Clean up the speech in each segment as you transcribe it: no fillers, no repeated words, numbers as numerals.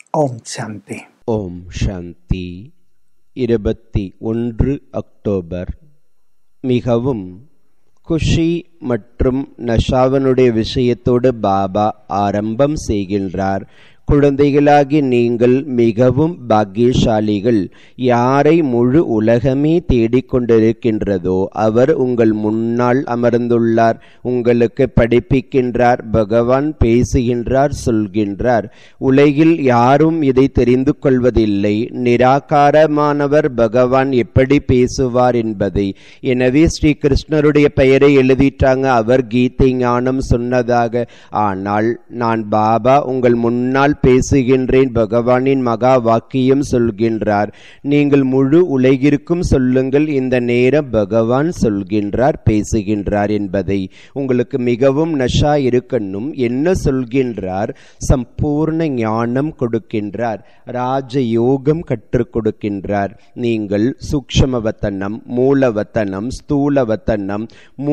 ஓம் சாந்தி. ஓம் சாந்தி. 21 October. மிகவும் குஷி மற்றும் நஷாவனுடைய விஷயத்தோடு பாபா ஆரம்பம் செய்கின்றார். குழந்தைகளாகி நீங்கள் மிகவும் பாக்கியசாலிகள். யாரை முழு உலகமே தேடிக்கொண்டிருக்கின்றதோ அவர் உங்கள் முன்னால் அமர்ந்துள்ளார், உங்களுக்கு படிப்பிக்கின்றார். பகவான் பேசுகின்றார், சொல்கின்றார். உலகில் யாரும் இதை தெரிந்து கொள்வதில்லை. நிராகாரமானவர் பகவான் எப்படி பேசுவார் என்பதை. எனவே ஸ்ரீ கிருஷ்ணருடைய பெயரை எழுதிட்டாங்க, அவர் கீதை ஞானம் சொன்னதாக. ஆனால் நான் பாபா உங்கள் முன்னால் பேசுகின்றேன். பகவானின் மகா வாக்கியம் சொல்கின்றார். நீங்கள் முழு உலகிற்கும் சொல்லுங்கள், இந்த நேரம் பகவான் சொல்கின்றார், பேசுகின்றார் என்பதை. உங்களுக்கு மிகவும் நஷா இருக்கணும். என்ன சொல்கின்றார்? சம்பூர்ண ஞானம் கொடுக்கின்றார், ராஜயோகம் கற்றுக் கொடுக்கின்றார். நீங்கள் சூக்ஷ்மவத்தனம், மூலவத்தனம், ஸ்தூலவத்தனம்,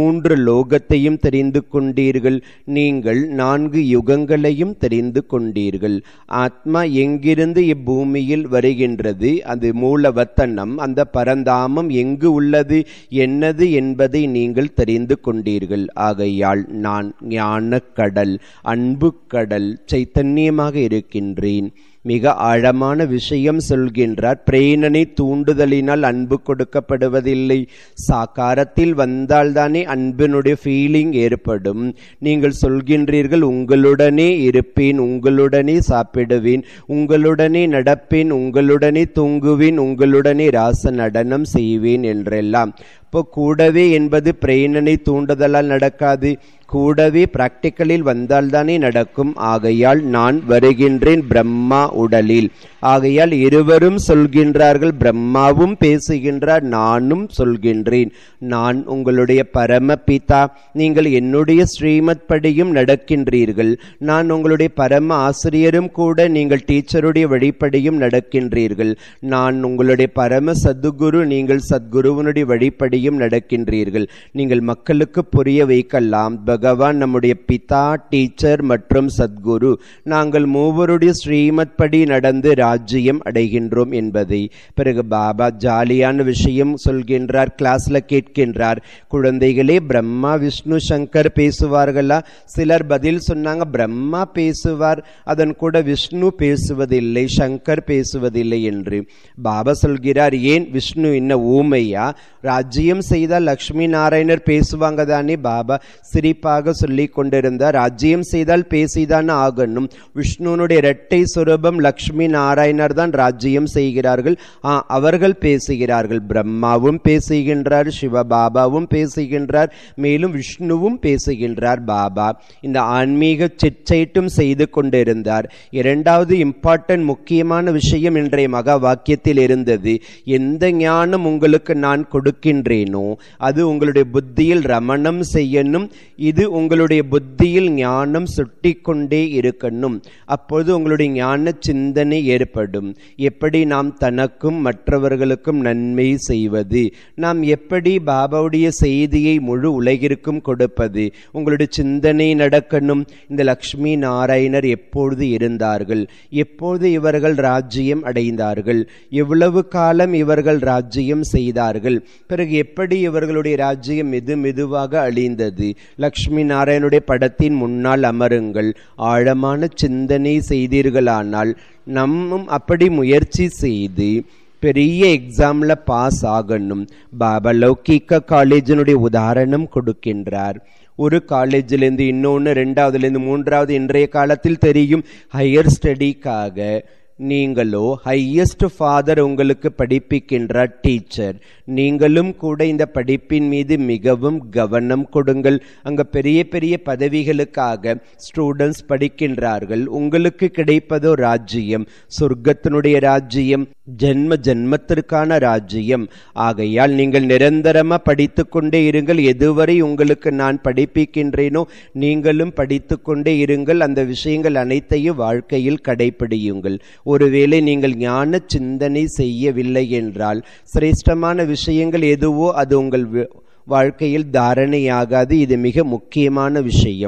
3 லோகத்தையும் தெரிந்து கொண்டீர்கள். நீங்கள் 4 யுகங்களையும் தெரிந்து கொண்டீர்கள். ஆத்மா எங்கிருந்து இப்பூமியில் வருகின்றது, அது மூலவத்தனம், அந்த பரந்தாமம் எங்கு உள்ளது, என்னது என்பதை நீங்கள் தெரிந்து கொண்டீர்கள். ஆகையால் நான் ஞானக் கடல், அன்பு கடல், சைத்தன்யமாக இருக்கின்றேன். மிக ஆழமான விஷயம் சொல்கின்றார். பிரேரணை தூண்டுதலினால் அன்பு கொடுக்கப்படுவதில்லை. சாக்காரத்தில் வந்தால்தானே அன்பினுடைய ஃபீலிங் ஏற்படும். நீங்கள் சொல்கின்றீர்கள், உங்களுடனே இருப்பேன், உங்களுடனே சாப்பிடுவேன், உங்களுடனே நடப்பேன், உங்களுடனே தூங்குவேன், உங்களுடனே ராச நடனம் செய்வேன் என்றெல்லாம். இப்போ கூடவே என்பது பிரேரணை தூண்டுதலால் நடக்காது, கூடவே பிராக்டிக்கலில் வந்தால்தானே நடக்கும். ஆகையால் நான் வருகின்றேன் பிரம்மா உடலில். ஆகையால் இருவரும் சொல்கின்றார்கள், பிரம்மாவும் பேசுகின்றார், நானும் சொல்கின்றேன். நான் உங்களுடைய பரம பிதா, நீங்கள் என்னுடைய ஸ்ரீமத் படியும் நடக்கின்றீர்கள். நான் உங்களுடைய பரம ஆசிரியரும் கூட, நீங்கள் டீச்சருடைய வழிப்படியும் நடக்கின்றீர்கள். நான் உங்களுடைய பரம சத்குரு, நீங்கள் சத்குருவனுடைய வழிப்படியும் நடக்கின்றீர்கள். நீங்கள் மக்களுக்கு புரிய வைக்கலாம், பகவான் நம்முடைய பிதா, டீச்சர் மற்றும் சத்குரு. நாங்கள் மூவருடைய ஸ்ரீமத் படி நடந்து ராஜ்யம் அடைகின்றோம் என்பதை. பிறகு பாபா ஜாலியான விஷயம் சொல்கின்றார். கிளாஸ்ல கேட்கின்றார், குழந்தைகளே பிரம்மா விஷ்ணு சங்கர் பேசுவார்களா? சிலர் பதில் சொன்னாங்க, பிரம்மா பேசுவார், அதன் கூட விஷ்ணு பேசுவதில்லை, சங்கர் பேசுவதில்லை என்று. பாபா சொல்கிறார், ஏன் விஷ்ணு என்ன ஊமையா? ராஜ்யம் செய்தால் லக்ஷ்மி நாராயணர் பேசுவாங்க தானே? பாபா சிரிப்பாக சொல்லிக் கொண்டிருந்தார். ராஜ்யம் செய்தால் பேசிதான் ஆகணும். விஷ்ணுனுடைய இரட்டை சுரூபம் லக்ஷ்மி நாராயணர் தான் ராஜ்யம் செய்கிறார்கள். அவர்கள் பேசுகிறார்கள். பிரம்மாவும் பேசுகின்றார், சிவபாபாவும் பேசுகின்றார், மேலும் விஷ்ணுவும் பேசுகின்றார். பாபா இந்த ஆன்மீக சிற்சைட்டும் செய்து கொண்டிருந்தார். இரண்டாவது இம்பார்ட்டன்ட் முக்கியமான விஷயம் இன்றைய மகா வாக்கியத்தில் இருந்தது. எந்த ஞானம் உங்களுக்கு நான் கொடுக்கின்றேனோ அது உங்களுடைய புத்தியில் ரமணம் செய்யணும். இது உங்களுடைய புத்தியில் ஞானம் சுட்டி கொண்டே இருக்கணும். அப்போது உங்களுடைய ஞான சிந்தனை ஏற்படும். எப்படி நாம் தனக்கும் மற்றவர்களுக்கும் நன்மை செய்வது, நாம் எப்படி பாபாவுடைய செய்தியை முழு உலகிற்கும் கொடுப்பது, உங்களுடைய சிந்தனை நடக்கணும். இந்த லக்ஷ்மி நாராயணர் எப்பொழுது இருந்தார்கள், எப்போது இவர்கள் ராஜ்யம் அடைந்தார்கள், எவ்வளவு காலம் இவர்கள் ராஜ்யம் செய்தார்கள், பிறகு எப்படி இவர்களுடைய ராஜ்யம் மெதுவாக அழிந்தது. லக்ஷ்மி நாராயணனுடைய படத்தின் முன்னால் அமருங்கள். ஆழமான சிந்தனை செய்தீர்களானால் நம்மும் அப்படி முயற்சி செய்து பெரிய எக்ஸாம்ல பாஸ் ஆகணும். பாபா லௌகிக்க காலேஜினுடைய உதாரணம் கொடுக்கின்றார். ஒரு காலேஜிலேருந்து இன்னொன்று, 2வதுலேருந்து 3வது, இன்றைய காலத்தில் தெரியும் ஹையர் ஸ்டடிக்காக நீங்களோ ஹையஸ்ட் ஃபாதர் உங்களுக்கு படிப்பிக்கின்றார், டீச்சர். நீங்களும் கூட இந்த படிப்பின் மீது மிகவும் கவனம் கொடுங்கள். அங்க பெரிய பெரிய பதவிகளுக்காக ஸ்டூடெண்ட்ஸ் படிக்கின்றார்கள். உங்களுக்கு கிடைப்பதோ ராஜ்யம், சொர்க்கத்தினுடைய ராஜ்யம், ஜென்ம ஜென்மத்திற்கான ராஜ்யம். ஆகையால் நீங்கள் நிரந்தரமா படித்து கொண்டே இருங்கள். எதுவரை உங்களுக்கு நான் படிப்பிக்கின்றேனோ நீங்களும் படித்து கொண்டே இருங்கள். அந்த விஷயங்கள் அனைத்தையும் வாழ்க்கையில் கடைபிடியுங்கள். ஒருவேளை நீங்கள் ஞான சிந்தனை செய்யவில்லை என்றால் சிரேஷ்டமான விஷயங்கள் எதுவோ அது உங்கள் வாழ்க்கையில் தாரணையாகாது. இது மிக முக்கியமான விஷயம்.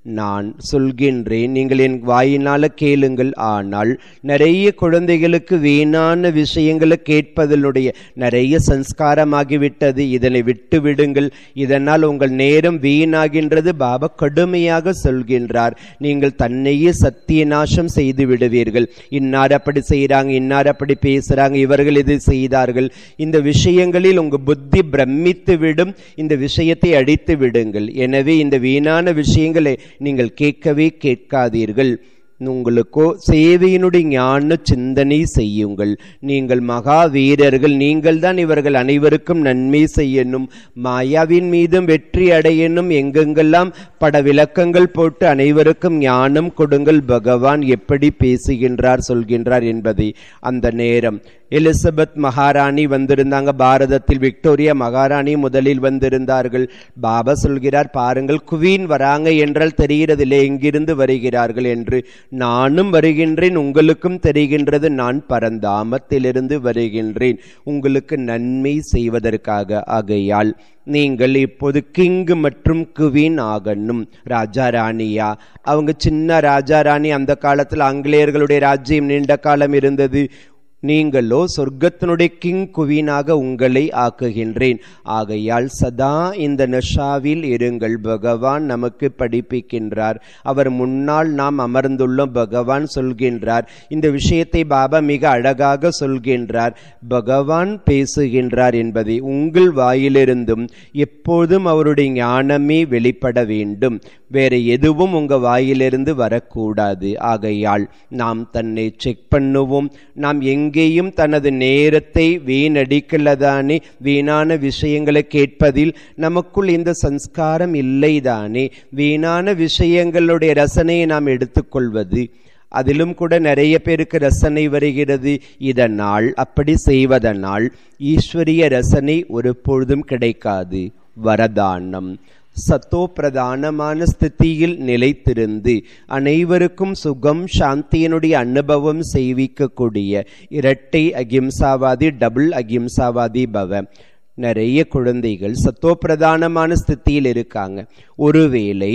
நான் சொல்கின்றேன், நீங்கள் என் வாயினால கேளுங்கள். ஆனால் நிறைய குழந்தைகளுக்கு வீணான விஷயங்களை கேட்பதனுடைய நிறைய சம்ஸ்காரமாகிவிட்டது. இதனை விட்டு விடுங்கள், இதனால் உங்கள் நேரம் வீணாகின்றது. பாபா கடுமையாக சொல்கின்றார், நீங்கள் தன்னையே சத்திய நாசம் செய்து விடுவீர்கள். இன்னார் அப்படி செய்யறாங்க, இன்னார் அப்படி பேசுறாங்க, இவர்கள் இது செய்தார்கள். இந்த விஷயங்களில் உங்க புத்தி பிரமித்து விடும். இந்த விஷயத்தை அடித்து விடுங்கள். எனவே இந்த வீணான விஷயங்களை நீங்கள் கேட்கவே கேட்காதீர்கள். உங்களுக்கோ சேவையினுடைய ஞான சிந்தனை செய்யுங்கள். நீங்கள் மகா வீரர்கள், நீங்கள் தான் இவர்கள் அனைவருக்கும் நன்மை செய்யணும், மாயாவின் மீதும் வெற்றி அடையணும். எங்கெங்கெல்லாம் பட விளக்கங்கள் போட்டு அனைவருக்கும் ஞானம் கொடுங்கள். பகவான் எப்படி பேசுகின்றார் சொல்கின்றார் என்பதை அந்த நேரம் எலிசபெத் மகாராணி வந்திருந்தாங்க. பாரதத்தில் விக்டோரியா மகாராணி முதலில் வந்திருந்தார்கள். பாபா சொல்கிறார், பாருங்கள், குவீன் வராங்க என்றால் தெரிகிறதில்லை எங்கிருந்து வருகிறார்கள் என்று. நானும் வருகின்றேன், உங்களுக்கும் தெரிகின்றது, நான் பரந்தாமத்திலிருந்து வருகின்றேன் உங்களுக்கு நன்மை செய்வதற்காக. ஆகையால் நீங்கள் இப்போது கிங் மற்றும் குவீன் ஆகணும். ராஜா ராணியா, அவங்க சின்ன ராஜா ராணி. அந்த காலத்தில் ஆங்கிலேயர்களுடைய ராஜ்யம் நீண்ட காலம் இருந்தது. நீங்களோ சொர்க்கத்தினுடைய கிங் குவீனாக உங்களை ஆக்குகின்றேன். ஆகையால் சதா இந்த நஷாவில் இருங்கள். பகவான் நமக்கு படிப்பிக்கின்றார். அவர் முன்னால் நாம் அமர்ந்துள்ளோம். பகவான் சொல்கின்றார். இந்த விஷயத்தை பாபா மிக அழகாக சொல்கின்றார். பகவான் பேசுகின்றார் என்பதை உங்கள் வாயிலிருந்தும் எப்போதும் அவருடைய ஞானமே வெளிப்பட வேண்டும். வேற எதுவும் உங்க வாயிலிருந்து வரக்கூடாது. ஆகையால் நாம் தன்னை செக் பண்ணுவோம். நாம் எங்கேயும் தனது நேரத்தை வீணடிக்கலதானே? வீணான விஷயங்களை கேட்பதில் நமக்குள் இந்த சம்ஸ்காரம் இல்லைதானே? வீணான விஷயங்களுடைய ரசனையை நாம் எடுத்துக்கொள்வது, அதிலும் கூட நிறைய பேருக்கு ரசனை வருகிறது. இதனால், அப்படி செய்வதனால் ஈஸ்வரிய ரசனை ஒரு பொழுதும் கிடைக்காது. வரதானம் சத்தோ பிரதானமான ஸ்திதியில் நிலைத்திருந்து அனைவருக்கும் சுகம் சாந்தியினுடைய அனுபவம் செய்விக்கக்கூடிய இரட்டை அகிம்சாவாதி, டபுள் அகிம்சாவாதி பவ. நிறைய குழந்தைகள் சத்தோ பிரதானமான ஸ்திதியில் இருக்காங்க. ஒருவேளை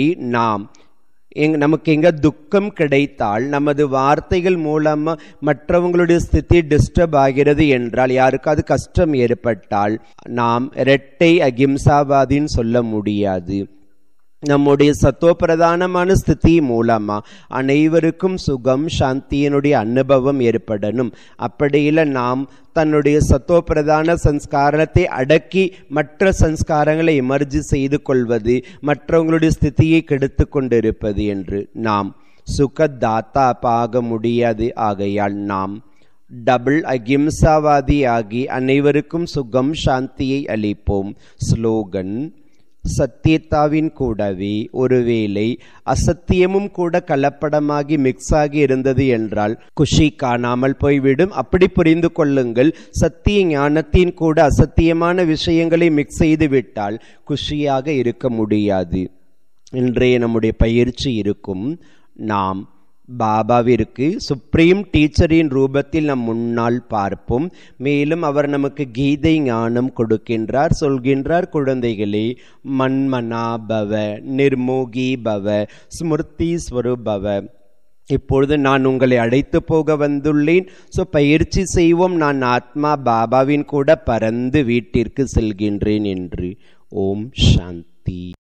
நமக்கு எங்க துக்கம் கிடைத்தால், நமது வார்த்தைகள் மூலமா மற்றவங்களுடைய ஸ்திதி டிஸ்டர்ப் ஆகிறது என்றால், யாருக்காவது கஷ்டம் ஏற்பட்டால் நாம் இரட்டை அகிம்சாவாதின்னு சொல்ல முடியாது. நம்முடைய சத்தோப்பிரதானமான ஸ்திதி மூலமா அனைவருக்கும் சுகம் சாந்தியினுடைய அனுபவம் ஏற்படணும். அப்படியில்லை, நாம் தன்னுடைய சத்தோப்பிரதான சம்ஸ்காரத்தை அடக்கி மற்ற சம்ஸ்காரங்களை எமர்ஜி செய்து கொள்வது, மற்றவங்களுடைய ஸ்திதியை கெடுத்து கொண்டிருப்பது என்று நாம் சுகதாத்தா ஆக முடியாது. ஆகையால் நாம் டபுள் அகிம்சாவாதி ஆகி அனைவருக்கும் சுகம் சாந்தியை அளிப்போம். ஸ்லோகன்: சத்தியத்தாவின் கூடவே ஒருவேளை அசத்தியமும் கூட கலப்படமாகி மிக்ஸ் ஆகி இருந்தது என்றால் குஷி காணாமல் போய்விடும். அப்படி புரிந்து கொள்ளுங்கள். சத்திய ஞானத்தின் கூட அசத்தியமான விஷயங்களை மிக்ஸ் செய்து விட்டால் குஷியாக இருக்க முடியாது. இன்றைய நம்முடைய பயிற்சி இருக்கும். நாம் பாபாவிற்கு சுப்ரீம் டீச்சரின் ரூபத்தில் நம் முன்னால் பார்ப்போம். மேலும் அவர் நமக்கு கீதை ஞானம் கொடுக்கின்றார். சொல்கின்றார், குழந்தைகளே, மன்மனா பவ, நிர்மோகி பவ, ஸ்மிருதி ஸ்வரூபவ. இப்பொழுது நான் உங்களை அழைத்து போக வந்துள்ளேன். பயிற்சி செய்வோம். நான் ஆத்மா பாபாவின் கூட பறந்து வீட்டிற்கு செல்கின்றேன் என்று. ஓம் சாந்தி.